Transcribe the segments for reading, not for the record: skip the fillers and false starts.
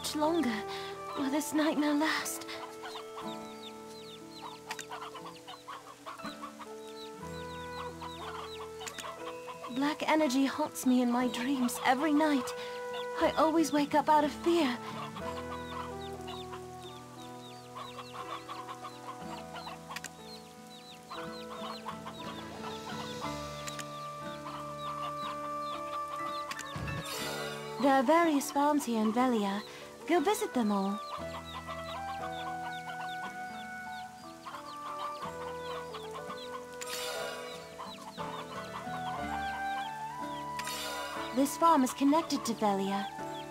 much longer will this nightmare last? Black energy haunts me in my dreams every night. I always wake up out of fear. There are various farms here in Velia. Go visit them all. This farm is connected to Velia.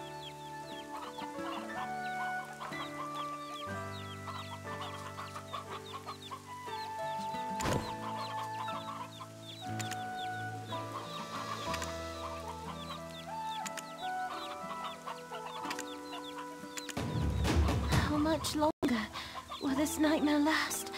How much longer will this nightmare last?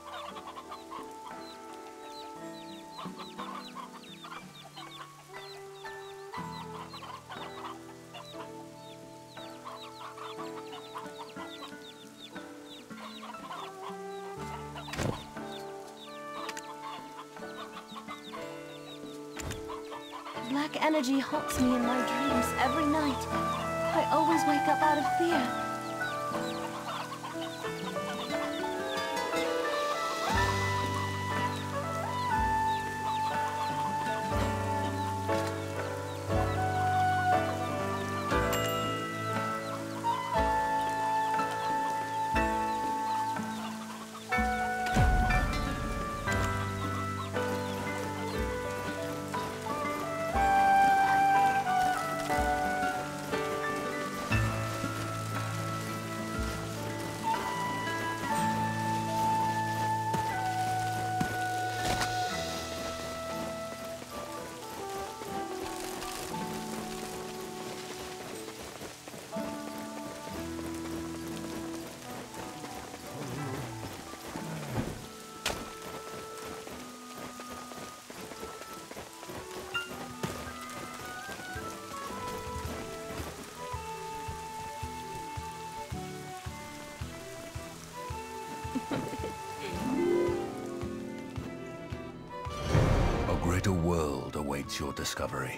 Black energy haunts me in my dreams every night. I always wake up out of fear. A greater world awaits your discovery.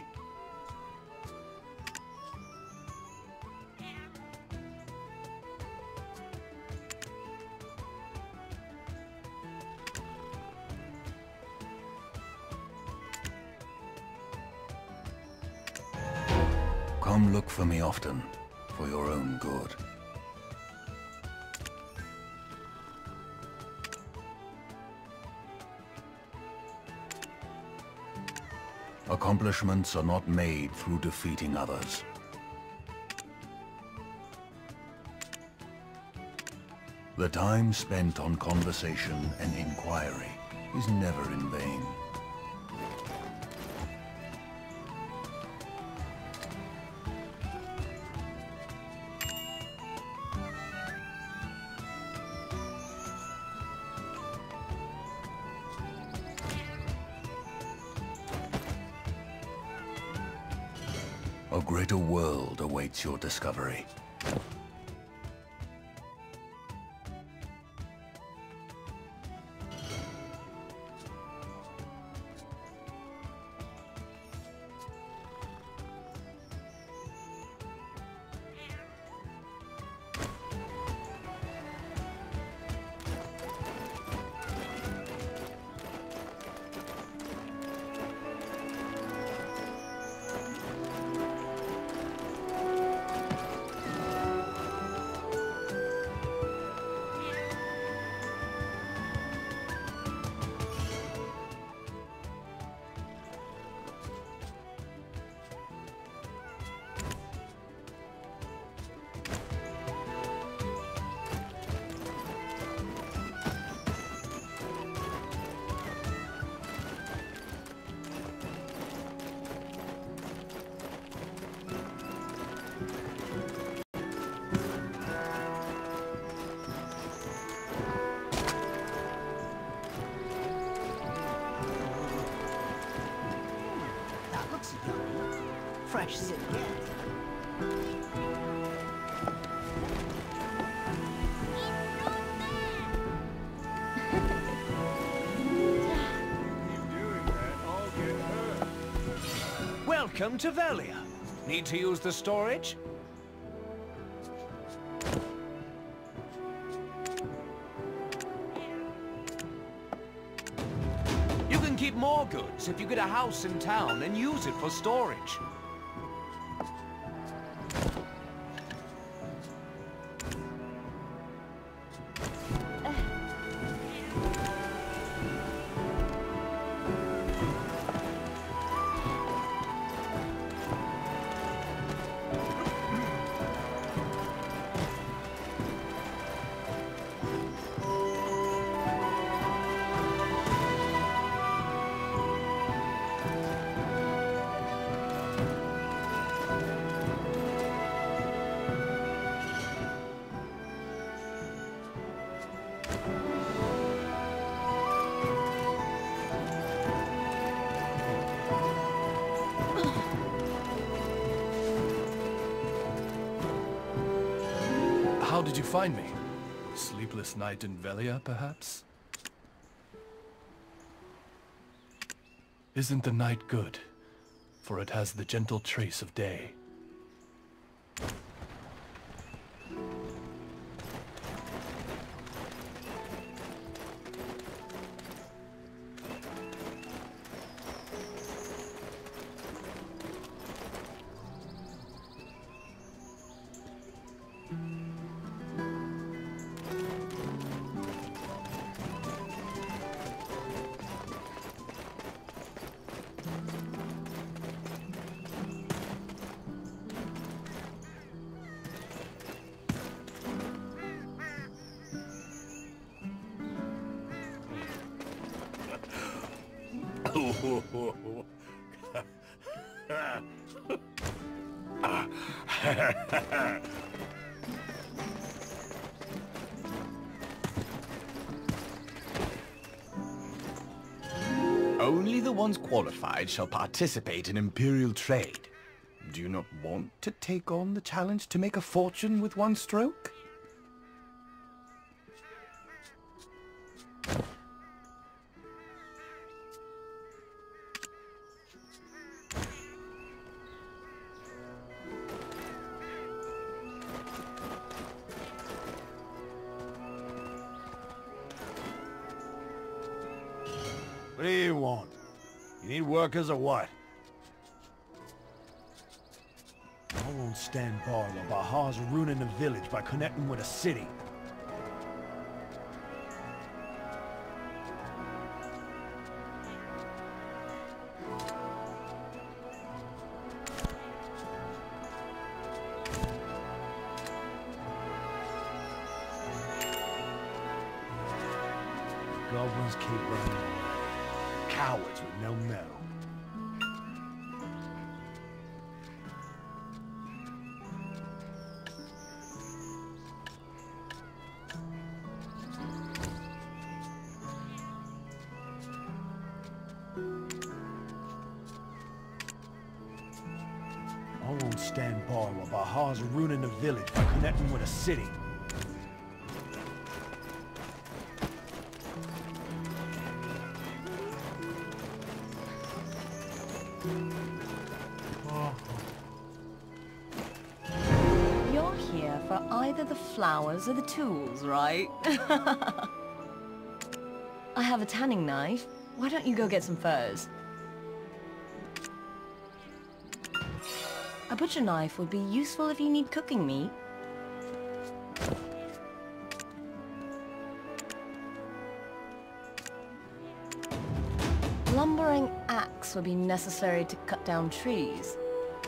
Come look for me often, for your own good. Accomplishments are not made through defeating others. The time spent on conversation and inquiry is never in vain. A greater world awaits your discovery. That looks yummy. Fresh as it gets. Welcome to Velia. Need to use the storage? You can keep more goods if you get a house in town and use it for storage. How did you find me? Sleepless night in Velia, perhaps? Isn't the night good? For it has the gentle trace of day. Only the ones qualified shall participate in Imperial trade. Do you not want to take on the challenge to make a fortune with one stroke? What do you want? You need workers or what? I won't stand by while Bahar's ruining the village by connecting with a city. Goblins keep running away. Cowards with no mettle. I won't stand by while Bahar's ruining the village by connecting with a city. You're here for either the flowers or the tools, right? I have a tanning knife. Why don't you go get some furs? A butcher knife would be useful if you need cooking meat. Lumbering axe would be necessary to cut down trees.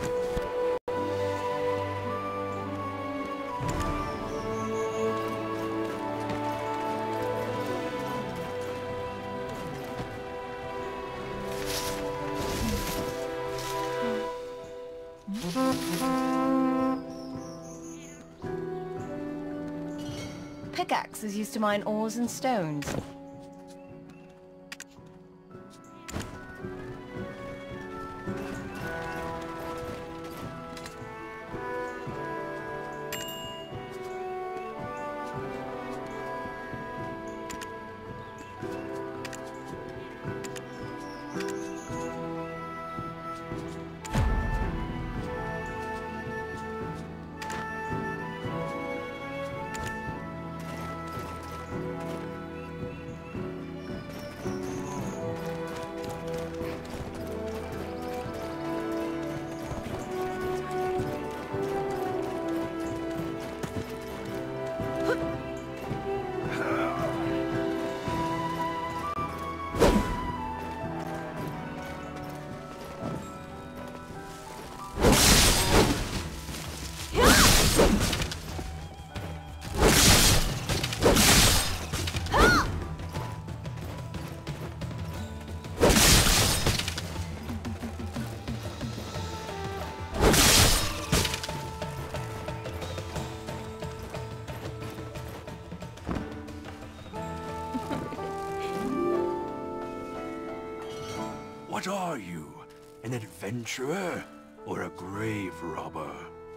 Pickaxe is used to mine ores and stones. What are you? An adventurer or a grave robber?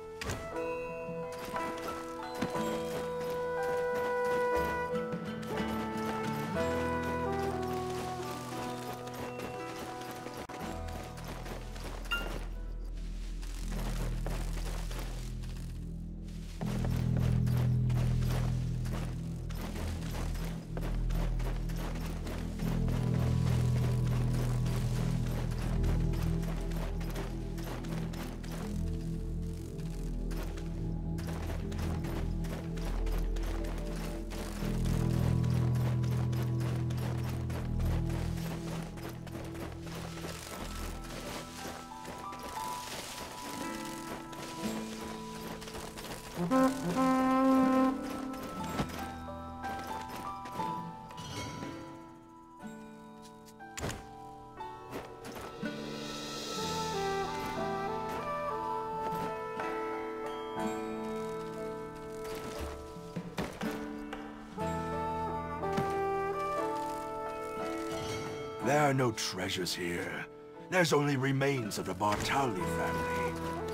There are no treasures here. There's only remains of the Bartali family.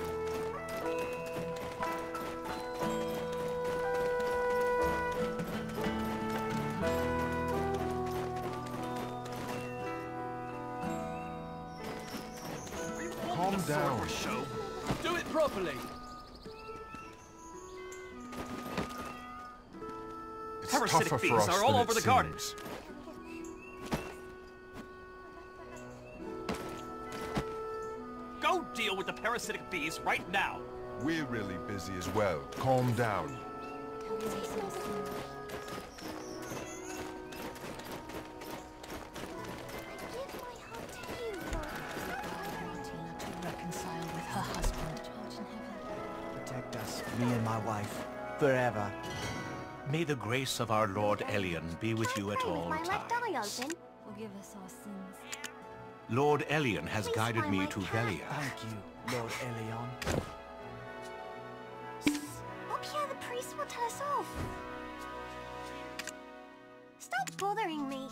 Calm down. Do it properly! It's Parasitic tougher bees for us are all than over it the seems. gardens. Go deal with the parasitic bees right now. We're really busy as well. Calm down. To reconcile with her husband. Protect us, me and my wife, forever. May the grace of our Lord Elion be with you at all my left eye times. open. Forgive us our sins. Lord Elion has Please guided find me my to cat. Velia. Thank you, Lord Elion. Up here, the priest will tell us off. Stop bothering me.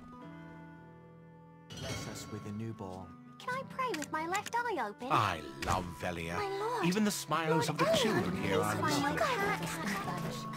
Bless us with a newborn. Can I pray with my left eye open? I love Velia. My lord. Even the smiles of the Lord children Elion, here are please find my lovely. cat.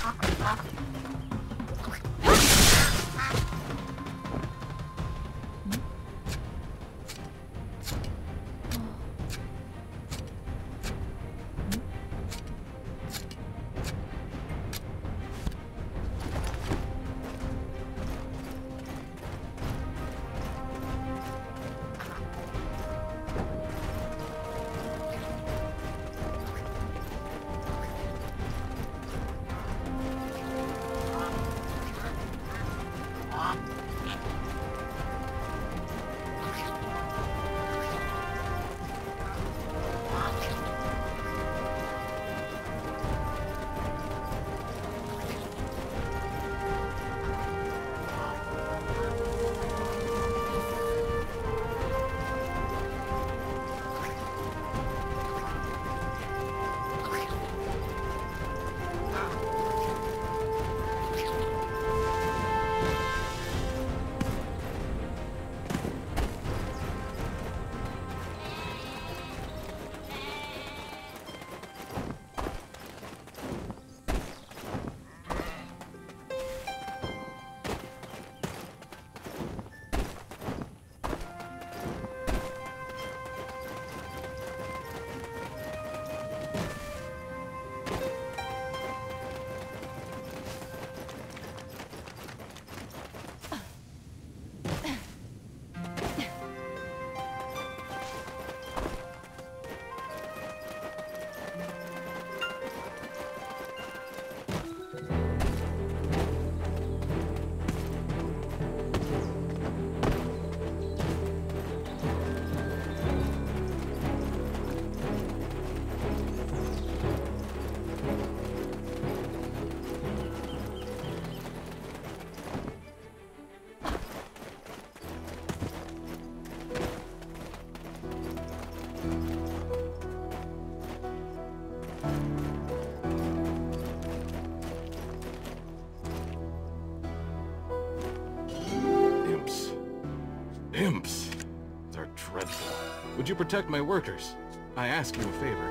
Imps! They're dreadful. Would you protect my workers? I ask you a favor.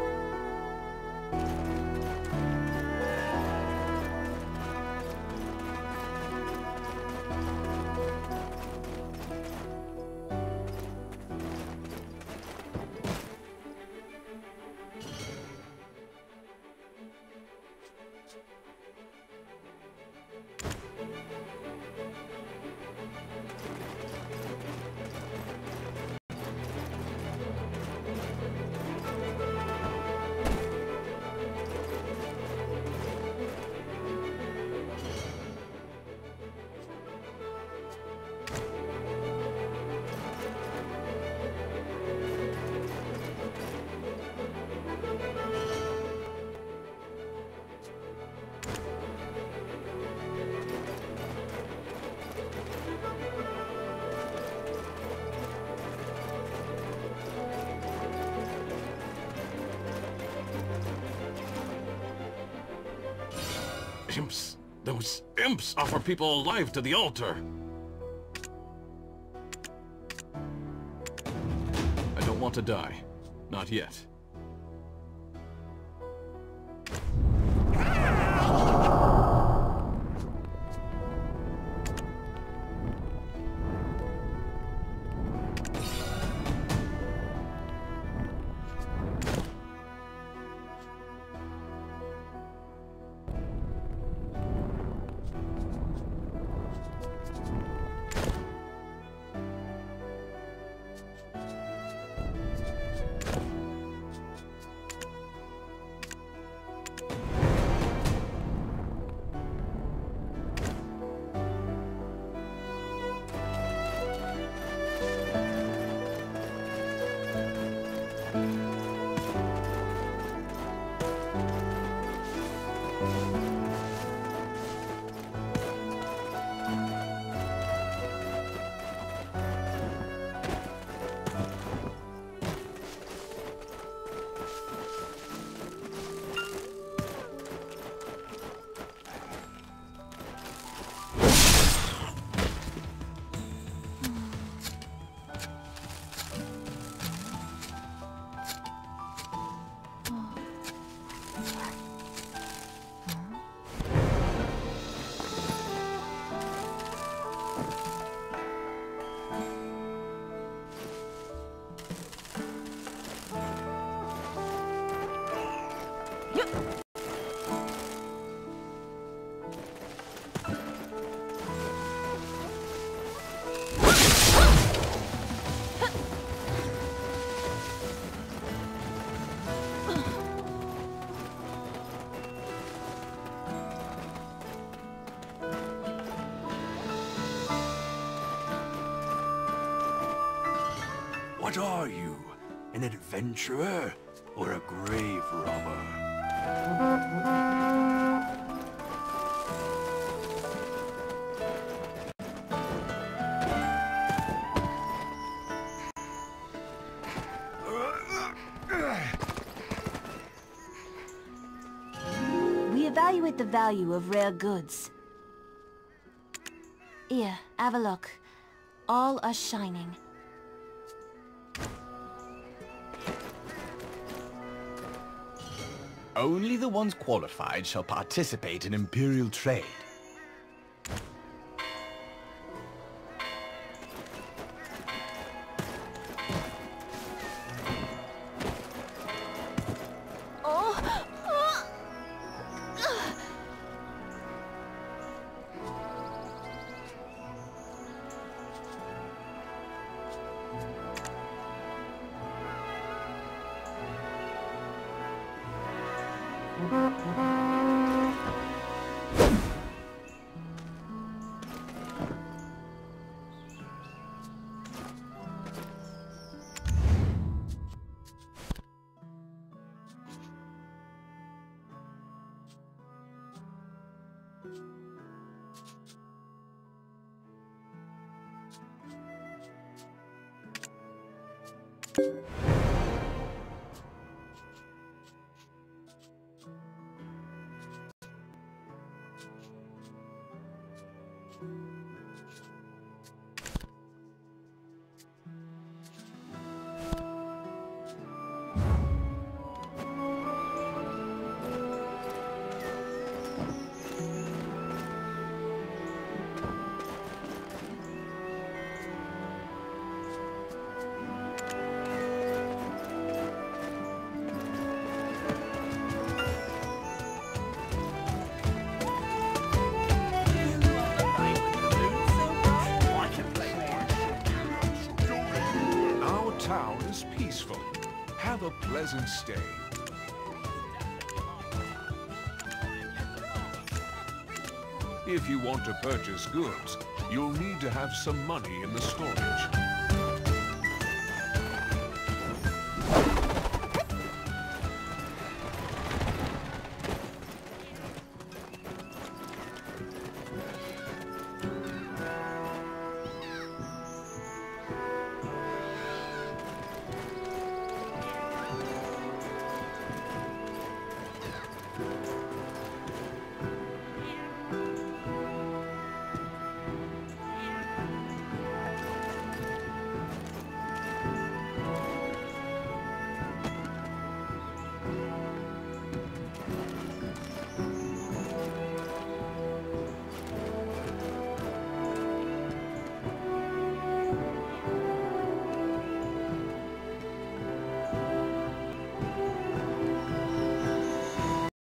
Imps! Those imps offer people alive to the altar! I don't want to die. Not yet. What are you? An adventurer or a grave robber? We evaluate the value of rare goods. Here, have a look. All are shining. Only the ones qualified shall participate in Imperial trade. Peaceful. Have a pleasant stay. If you want to purchase goods, you'll need to have some money in the storage.